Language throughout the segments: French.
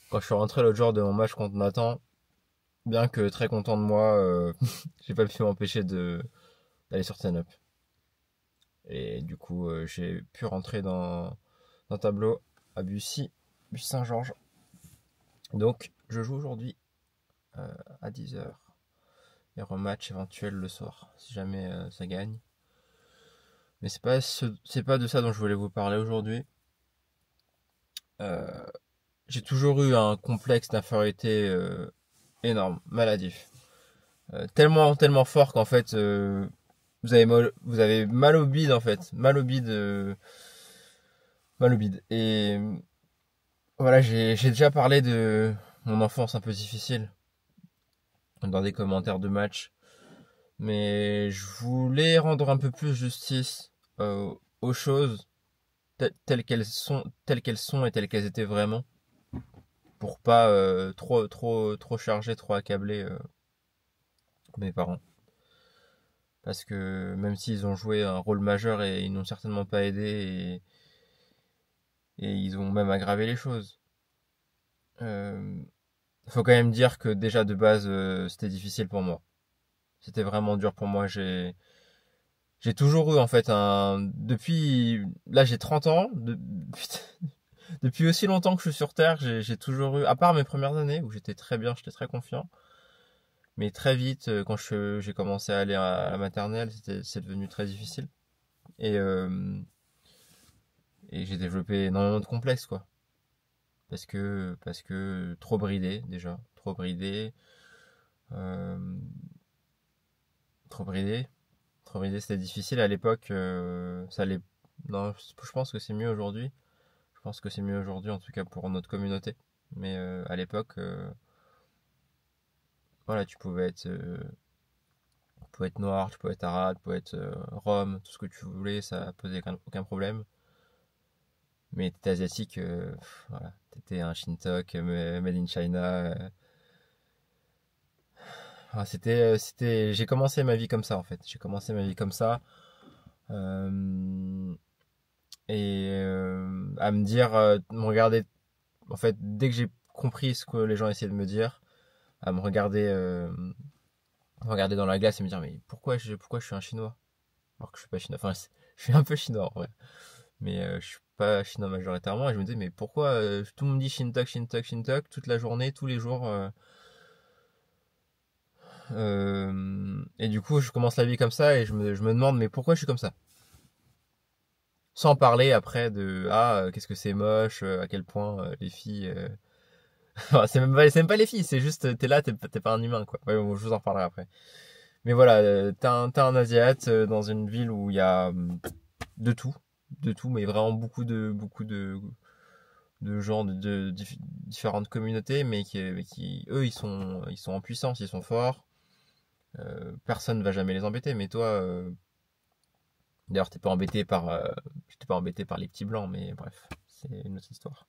Quand je suis rentré l'autre jour de mon match contre Nathan, bien que très content de moi, j'ai pas pu m'empêcher d'aller sur stand-up. Et du coup, j'ai pu rentrer dans tableau à Bussy Saint-Georges. Donc, je joue aujourd'hui à 10 heures. Et rematch éventuel le soir, si jamais ça gagne. Mais c'est pas de ça dont je voulais vous parler aujourd'hui. Euh, j'ai toujours eu un complexe d'infériorité énorme, maladif. Tellement fort qu'en fait, vous avez mal au bide en fait. Mal au bide. Et voilà, j'ai déjà parlé de mon enfance un peu difficile dans des commentaires de match. Mais je voulais rendre un peu plus justice aux choses telles qu'elles sont et telles qu'elles étaient vraiment, pour pas trop charger, trop accabler mes parents. Parce que même s'ils ont joué un rôle majeur et ils n'ont certainement pas aidé et ils ont même aggravé les choses. Euh, faut quand même dire que déjà de base c'était difficile pour moi. C'était vraiment dur pour moi. J'ai toujours eu en fait un depuis là j'ai 30 ans putain, depuis aussi longtemps que je suis sur terre, j'ai toujours eu, à part mes premières années où j'étais très bien, j'étais très confiant, mais très vite quand j'ai commencé à aller à la maternelle, c'est devenu très difficile et et j'ai développé énormément de complexes quoi, parce que trop bridé déjà, euh, trop bridé, trop bridé, c'était difficile à l'époque, ça allait, non, je pense que c'est mieux aujourd'hui. Je pense que c'est mieux aujourd'hui, en tout cas pour notre communauté. Mais à l'époque, voilà, tu pouvais être noir, tu pouvais être arabe, tu pouvais être rome, tout ce que tu voulais, ça posait aucun problème. Mais t'étais asiatique, voilà, t'étais un Shintok, made in China. J'ai commencé ma vie comme ça en fait. J'ai commencé ma vie comme ça. euh, à me dire, me regarder, en fait, dès que j'ai compris ce que les gens essayaient de me dire, à me regarder dans la glace et me dire mais pourquoi je suis un chinois alors que je suis pas chinois, enfin je suis un peu chinois en vrai, mais je suis pas chinois majoritairement, et je me dis mais pourquoi tout le monde dit Shintok Shintok Shintok toute la journée tous les jours, et du coup je commence la vie comme ça et je me demande mais pourquoi je suis comme ça, sans parler après de qu'est-ce que c'est moche, à quel point les filles enfin, c'est même pas les filles, c'est juste t'es là, t'es pas un humain quoi. Ouais, bon, je vous en reparlerai après. Mais voilà, t'as un Asiate dans une ville où il y a de tout, mais vraiment de gens différentes communautés, mais qui eux, ils sont en puissance, ils sont forts. Personne ne va jamais les embêter, mais toi, d'ailleurs, j'étais pas embêté par les petits blancs, mais bref, c'est une autre histoire.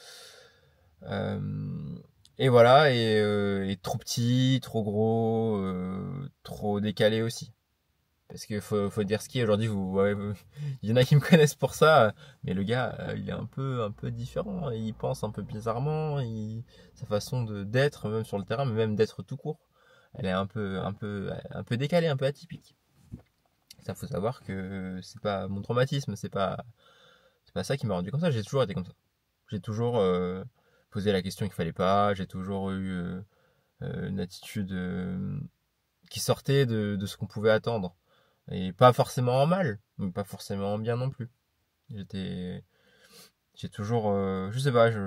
Euh, et voilà, et trop petit, trop gros, trop décalé aussi. Parce qu'il faut dire ce qui est aujourd'hui. Il y en a qui me connaissent pour ça, mais le gars, il est un peu différent. Il pense un peu bizarrement. Sa façon d'être, même sur le terrain, mais même d'être tout court, elle est un peu décalée, un peu atypique. Ça, faut savoir que c'est pas mon traumatisme, c'est pas ça qui m'a rendu comme ça. J'ai toujours été comme ça. J'ai toujours posé la question qu'il fallait pas. J'ai toujours eu une attitude qui sortait de ce qu'on pouvait attendre. Et pas forcément en mal, mais pas forcément en bien non plus. J'étais, j'ai toujours, je sais pas,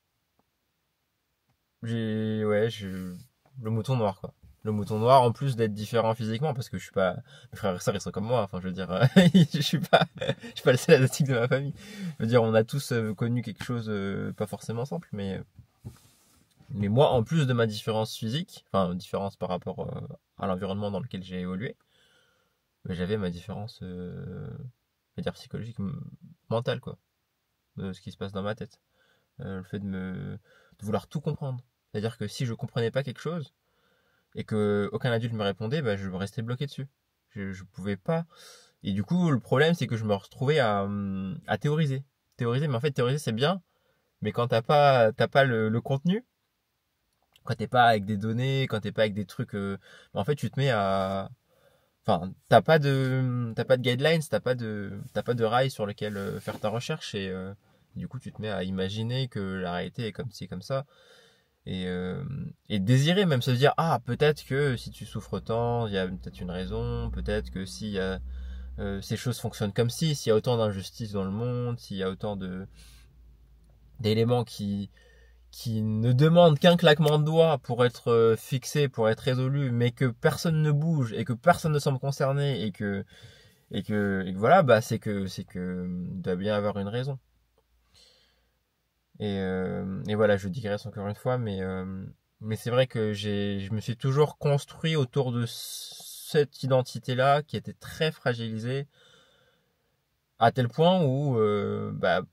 le mouton noir quoi. Le mouton noir en plus d'être différent physiquement parce que je suis pas, mes frères et sœurs ils sont comme moi. Enfin, je veux dire, je suis pas le seul asiatique de ma famille. Je veux dire, on a tous connu quelque chose pas forcément simple, mais moi en plus de ma différence physique, enfin différence par rapport à l'environnement dans lequel j'ai évolué, mais j'avais ma différence, je veux dire psychologique, mentale quoi, de ce qui se passe dans ma tête. Le fait de vouloir tout comprendre. C'est-à-dire que si je comprenais pas quelque chose et que aucun adulte me répondait, bah, je restais bloqué dessus. Je pouvais pas. Et du coup, le problème, c'est que je me retrouvais à théoriser. Théoriser, mais en fait, théoriser, c'est bien, mais quand t'as pas le contenu, Quand t'es pas avec des données, quand t'es pas avec des trucs, en fait, tu te mets à, enfin, t'as pas de guidelines, t'as pas de rails sur lequel faire ta recherche et du coup, tu te mets à imaginer que la réalité est comme ci, comme ça et désirer même se dire, ah, peut-être que si tu souffres tant, il y a peut-être une raison, peut-être que si ces choses fonctionnent comme si, s'il y a autant d'injustices dans le monde, s'il y a autant d'éléments qui ne demande qu'un claquement de doigts pour être fixé, pour être résolu, mais que personne ne bouge et que personne ne semble concerné et que voilà, bah c'est que il doit bien avoir une raison. Et voilà, je digresse encore une fois, mais c'est vrai que je me suis toujours construit autour de cette identité-là qui était très fragilisée à tel point où bah,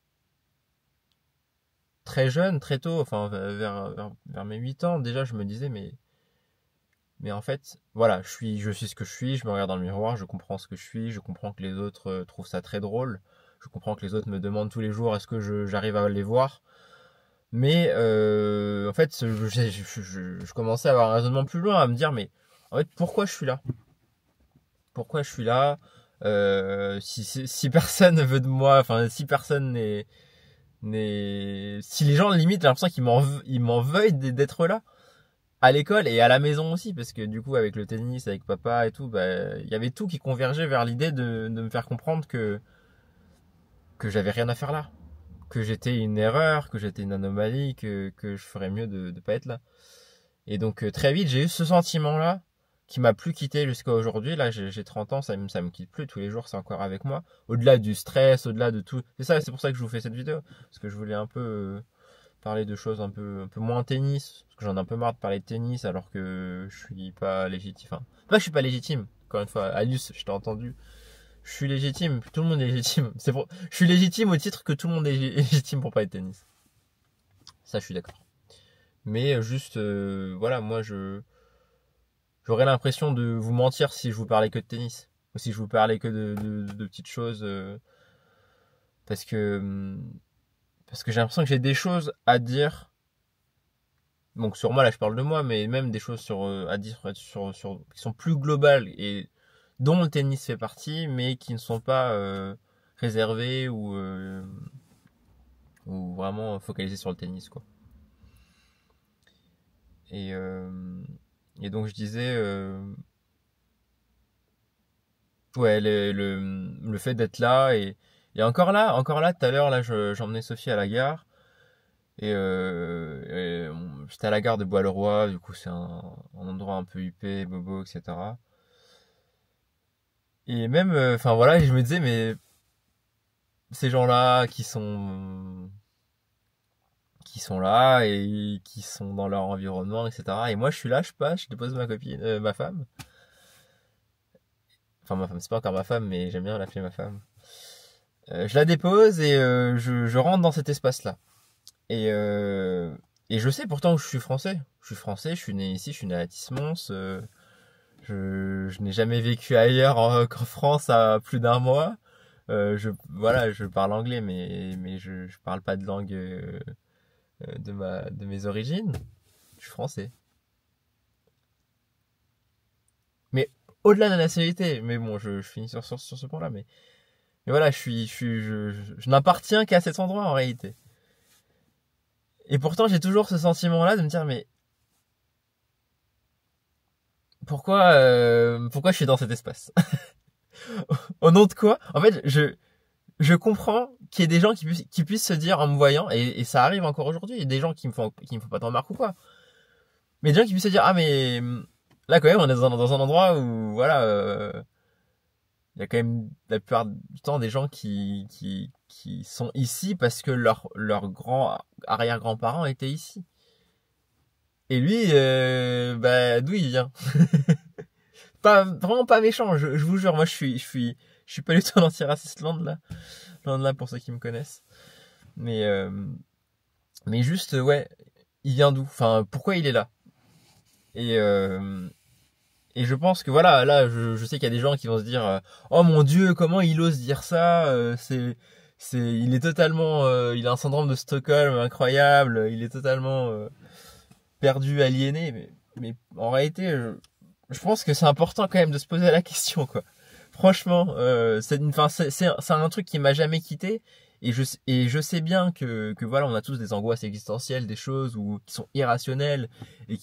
très jeune, très tôt, enfin vers mes 8 ans, déjà je me disais mais en fait, voilà, je suis ce que je suis, je me regarde dans le miroir, je comprends ce que je suis, je comprends que les autres trouvent ça très drôle, je comprends que les autres me demandent tous les jours est-ce que j'arrive à les voir, mais en fait, je commençais à avoir un raisonnement plus loin, à me dire mais en fait, pourquoi je suis là? Pourquoi je suis là? Si personne veut de moi, enfin si personne si les gens limite j'ai l'impression qu'ils m'en veuillent d'être là à l'école et à la maison aussi parce que du coup avec le tennis avec papa et tout bah il y avait tout qui convergeait vers l'idée de me faire comprendre que j'avais rien à faire là, que j'étais une erreur, que j'étais une anomalie, que je ferais mieux de pas être là. Et donc très vite j'ai eu ce sentiment là qui m'a plus quitté jusqu'à aujourd'hui. Là j'ai 30 ans, ça me quitte plus, tous les jours c'est encore avec moi, au-delà du stress, au-delà de tout. C'est pour ça que je vous fais cette vidéo parce que je voulais un peu parler de choses un peu moins tennis, parce que j'en ai un peu marre de parler de tennis alors que je suis pas légitime. Enfin, pas que je suis pas légitime. Encore une fois, Alice, je t'ai entendu. Je suis légitime, tout le monde est légitime. Je suis légitime au titre que tout le monde est légitime pour parler de tennis. Ça, je suis d'accord. Mais juste, voilà, moi, j'aurais l'impression de vous mentir si je vous parlais que de tennis, ou si je vous parlais que de petites choses, parce que parce que j'ai l'impression que j'ai des choses à dire. Donc sur moi, là je parle de moi, mais même des choses à dire qui sont plus globales et dont le tennis fait partie, mais qui ne sont pas réservées ou vraiment focalisées sur le tennis, quoi. Et, euh, et donc je disais, ouais, le fait d'être là et encore là, tout à l'heure, là, j'emmenais Sophie à la gare. J'étais à la gare de Bois-le-Roi, du coup c'est un endroit un peu huppé, bobo, etc. Et même, enfin voilà, je me disais, mais ces gens-là qui sont là et qui sont dans leur environnement, etc. Et moi je suis là, je passe, je dépose ma femme. Enfin ma femme, c'est pas encore ma femme, mais j'aime bien l'appeler ma femme. Je la dépose et je rentre dans cet espace-là. Et, euh, et je sais pourtant que je suis français. Je suis français, je suis né ici, je suis né à Tismons. Je n'ai jamais vécu ailleurs qu'en France à plus d'un mois. Voilà, je parle anglais, mais je parle pas de langue de mes origines. Je suis français. Mais au-delà de la nationalité, mais bon, je finis sur ce point-là. Mais voilà, je n'appartiens qu'à cet endroit en réalité. Et pourtant, j'ai toujours ce sentiment-là de me dire, mais pourquoi je suis dans cet espace? Au nom de quoi? En fait, je comprends qu'il y ait des gens qui puissent se dire en me voyant, et ça arrive encore aujourd'hui, il y a des gens qui me font pas de remarques ou quoi. Mais des gens qui puissent se dire, ah mais là quand même on est dans un endroit où voilà, il y a quand même la plupart du temps des gens qui sont ici parce que leurs grands arrière-grands-parents étaient ici. Et lui, bah d'où il vient? Pas vraiment pas méchant, je vous jure, moi je suis pas du tout un antiraciste, loin de là pour ceux qui me connaissent. Mais mais juste ouais, il vient d'où? Enfin, pourquoi il est là? Et et je pense que voilà, là je sais qu'il y a des gens qui vont se dire oh mon Dieu, comment il ose dire ça? Il est totalement il a un syndrome de Stockholm incroyable, il est totalement perdu, aliéné, mais en réalité, je pense que c'est important quand même de se poser la question, quoi. Franchement, c'est un truc qui m'a jamais quitté. Et je sais bien que voilà, on a tous des angoisses existentielles, des choses qui sont irrationnelles et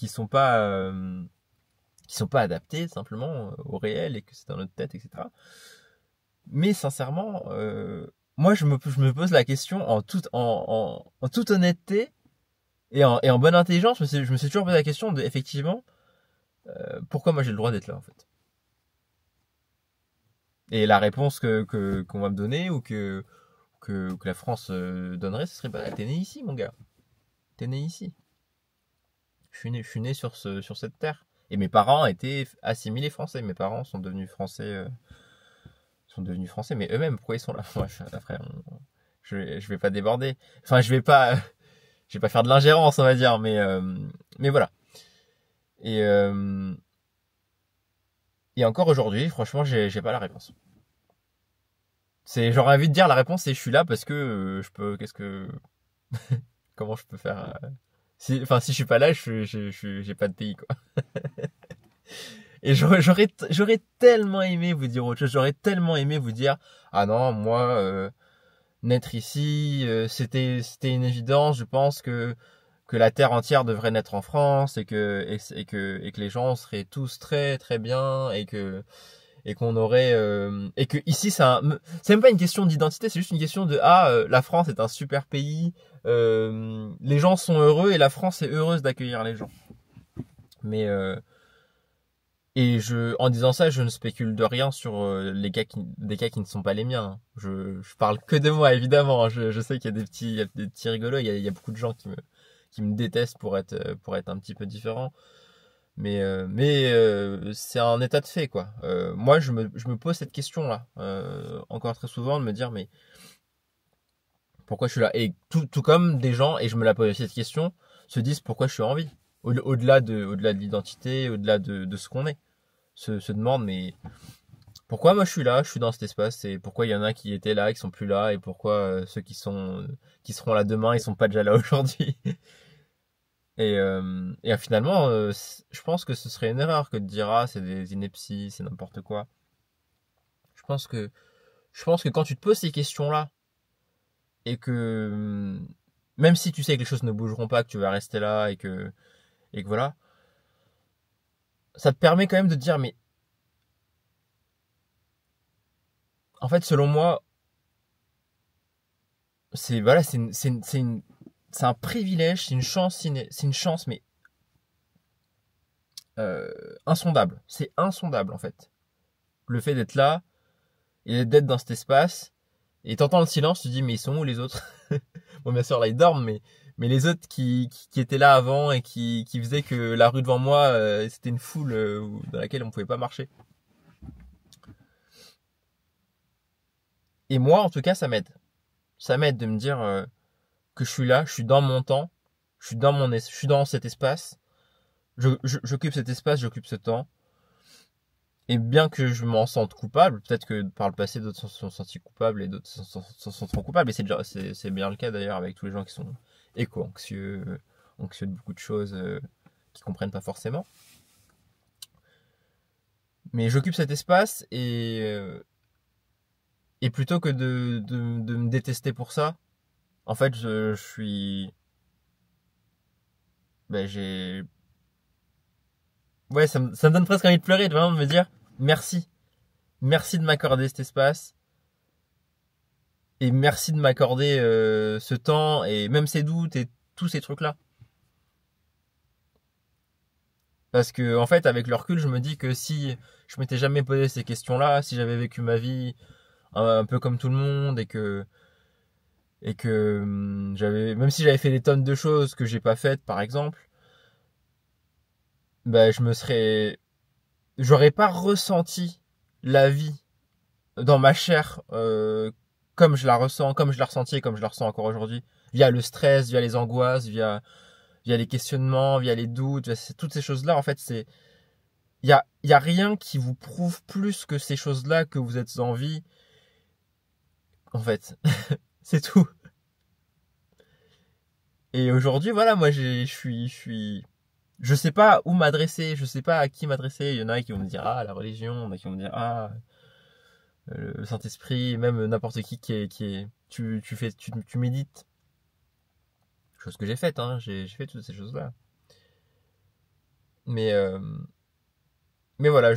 qui sont pas adaptées simplement au réel et que c'est dans notre tête, etc. Mais sincèrement, moi je me pose la question en toute honnêteté et en bonne intelligence. Je me suis toujours posé la question de effectivement pourquoi moi j'ai le droit d'être là en fait. Et la réponse qu'on va me donner ou que la France donnerait, ce serait bah t'es né ici mon gars, t'es né ici. Je suis né sur cette terre. Et mes parents étaient assimilés français. Mes parents sont devenus français, mais eux-mêmes, pourquoi ils sont là? Bref, après, je vais pas déborder. Enfin, je vais pas faire de l'ingérence, on va dire, mais voilà. Et, euh, et encore aujourd'hui, franchement, j'ai pas la réponse. J'aurais envie de dire la réponse, c'est je suis là parce que comment je peux faire, si je suis pas là, j'ai pas de pays, quoi. Et j'aurais tellement aimé vous dire autre chose. J'aurais tellement aimé vous dire, ah non, moi, naître ici, c'était une évidence. Je pense que la terre entière devrait naître en France et que les gens seraient tous très très bien et qu'on aurait et que ici c'est même pas une question d'identité, c'est juste une question de la France est un super pays, les gens sont heureux et la France est heureuse d'accueillir les gens. Mais en disant ça, je ne spécule de rien sur des cas qui ne sont pas les miens, hein. Je parle que de moi, évidemment, hein. Je sais qu'il y a il y a des petits rigolos, il y a beaucoup de gens qui me détestent pour être un petit peu différent. Mais c'est un état de fait, quoi. Moi, je me pose cette question-là, encore très souvent, de me dire, mais pourquoi je suis là? Et tout comme des gens, et je me la pose cette question, se disent pourquoi je suis en vie. Au-delà de l'identité, au-delà de ce qu'on est. Se demandent, mais pourquoi moi je suis là, je suis dans cet espace, et pourquoi il y en a qui étaient là, qui sont plus là, et pourquoi ceux qui seront là demain, ils sont pas déjà là aujourd'hui. Et finalement, je pense que ce serait une erreur que de dire c'est des inepties, c'est n'importe quoi. Je pense que quand tu te poses ces questions-là et que même si tu sais que les choses ne bougeront pas, que tu vas rester là et que voilà, ça te permet quand même de te dire mais en fait selon moi c'est voilà c'est un privilège, c'est une chance mais insondable. C'est insondable en fait. Le fait d'être là et d'être dans cet espace. Et t'entends le silence, tu te dis mais ils sont où les autres? Bon bien sûr là ils dorment mais les autres qui étaient là avant et qui faisaient que la rue devant moi c'était une foule dans laquelle on pouvait pas marcher. Et moi en tout cas ça m'aide. Ça m'aide de me dire que je suis là, je suis dans mon temps, je suis dans cet espace, j'occupe cet espace, j'occupe ce temps. Et bien que je m'en sente coupable, peut-être que par le passé d'autres s'en sont sentis coupables et d'autres s'en sentiront coupables, et c'est bien le cas d'ailleurs avec tous les gens qui sont éco-anxieux, anxieux de beaucoup de choses, qui comprennent pas forcément. Mais j'occupe cet espace et plutôt que de me détester pour ça, en fait je suis, ben j'ai, ouais ça me donne presque envie de pleurer, de vraiment de me dire merci, merci de m'accorder cet espace. Et merci de m'accorder ce temps et même ces doutes et tous ces trucs-là. Parce que en fait, avec le recul, je me dis que si je m'étais jamais posé ces questions-là, si j'avais vécu ma vie un peu comme tout le monde et que même si j'avais fait des tonnes de choses que j'ai pas faites, par exemple, bah j'aurais pas ressenti la vie dans ma chair comme je la ressens, comme je la ressentis et comme je la ressens encore aujourd'hui, via le stress, via les angoisses, via les questionnements, via les doutes, toutes ces choses-là. En fait, il y a rien qui vous prouve plus que ces choses-là que vous êtes en vie. En fait, c'est tout. Et aujourd'hui, voilà, moi, je suis je sais pas où m'adresser, je sais pas à qui m'adresser. Il y en a qui vont me dire ah la religion, il y en a qui vont me dire ah le Saint-Esprit, même n'importe qui est tu médites. Chose que j'ai faite, hein, j'ai fait toutes ces choses-là. Mais voilà,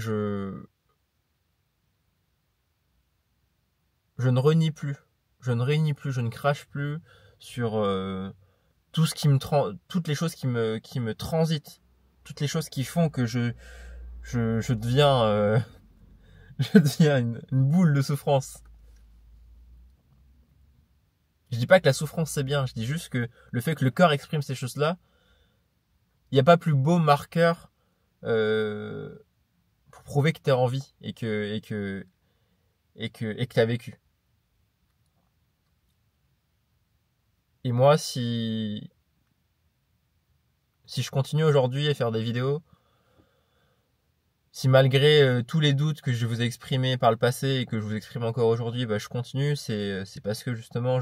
je ne renie plus, je ne crache plus sur tout ce qui toutes les choses qui me transitent, toutes les choses qui font que je deviens je deviens une boule de souffrance. Je dis pas que la souffrance c'est bien, je dis juste que le fait que le corps exprime ces choses-là, il n'y a pas plus beau marqueur pour prouver que t'es en vie et que t'as vécu. Et moi, si je continue aujourd'hui à faire des vidéos, si malgré tous les doutes que je vous ai exprimés par le passé et que je vous exprime encore aujourd'hui, je continue, c'est parce que justement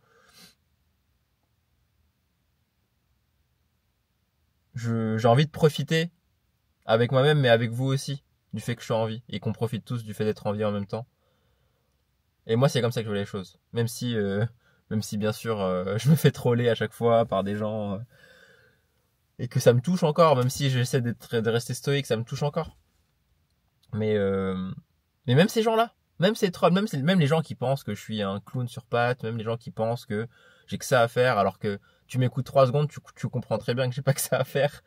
j'ai envie de profiter avec moi-même, mais avec vous aussi, du fait que je suis en vie et qu'on profite tous du fait d'être en vie en même temps. Et moi, c'est comme ça que je vois les choses, même si bien sûr je me fais troller à chaque fois par des gens et que ça me touche encore, même si j'essaie de rester stoïque, ça me touche encore. Mais même ces gens-là, même ces trolls, même les gens qui pensent que je suis un clown sur pattes, même les gens qui pensent que j'ai que ça à faire, alors que tu m'écoutes 3 secondes, tu comprends très bien que j'ai pas que ça à faire.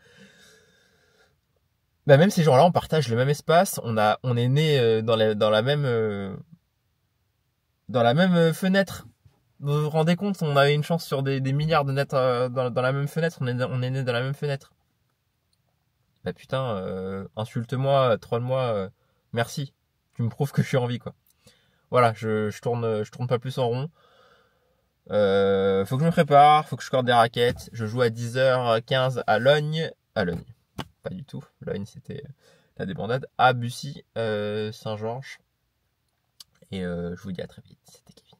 Même ces gens-là, on partage le même espace, on est né dans la même fenêtre. Vous vous rendez compte, on a une chance sur des milliards de naître dans la même fenêtre, on est né dans la même fenêtre. Putain, insulte-moi, troll-moi, merci. Tu me prouves que je suis en vie, quoi. Voilà, je tourne pas plus en rond. Faut que je me prépare, faut que je corde des raquettes. Je joue à 10h15 à Logne. À Logne. Pas du tout. Logne, c'était la débandade. À Bussy, Saint-Georges. Et je vous dis à très vite. C'était